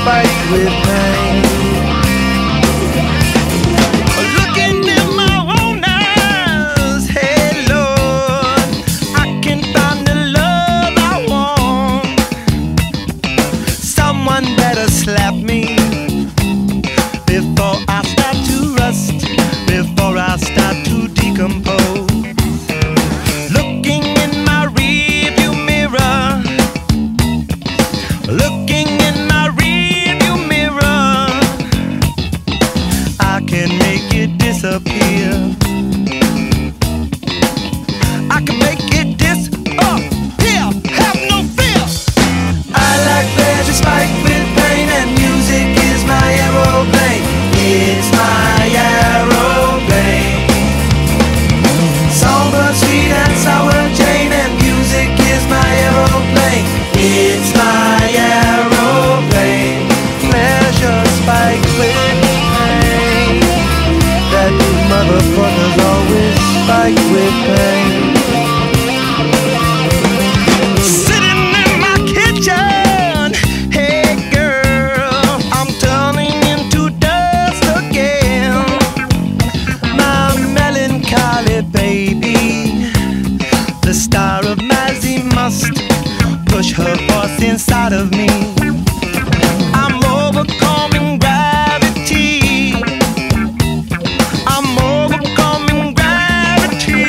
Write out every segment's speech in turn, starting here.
spike with pain. Looking in my own eyes, hey Lord, I can find the love I want. Someone better slap me before I start to rust, before I start to decompose. Looking in my rearview mirror, looking in my rearview mirror, I can make it disappear. I can make it disappear. Have no fear. I like pleasure spiked with pain, and music is my aeroplane. It's my aeroplane. Songbird, sweet and sour Jane, and music is my aeroplane. It's my aeroplane. Pleasure spiked with pain. That motherfucker's always spiked with pain. Sitting in my kitchen, hey girl, I'm turning into dust again. My melancholy baby, the star of Mazzy must push her voice inside of me. I'm overcoming gravity. I'm overcoming gravity.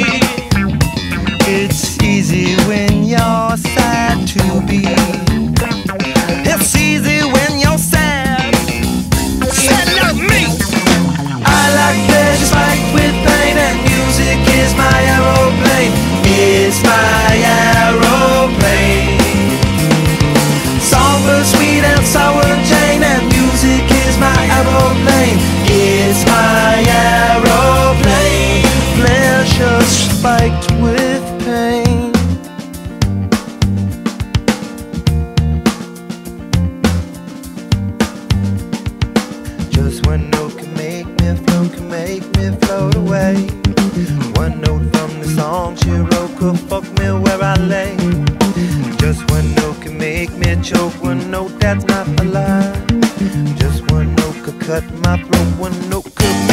It's easy when you're sad to be. It's easy when you're sad. Sad like me. I like pleasure spiked with pain, and music is my aeroplane. It's my aeroplane. Songbird, sweet and sour Jane, and music is my aeroplane. It's my aeroplane. Pleasure spiked with pain. Just one note can make me float away. One note from the song she wrote could fuck me where I lay. Just one note can make me choke. One note that's not a lie. Just one note could cut my throat. One note could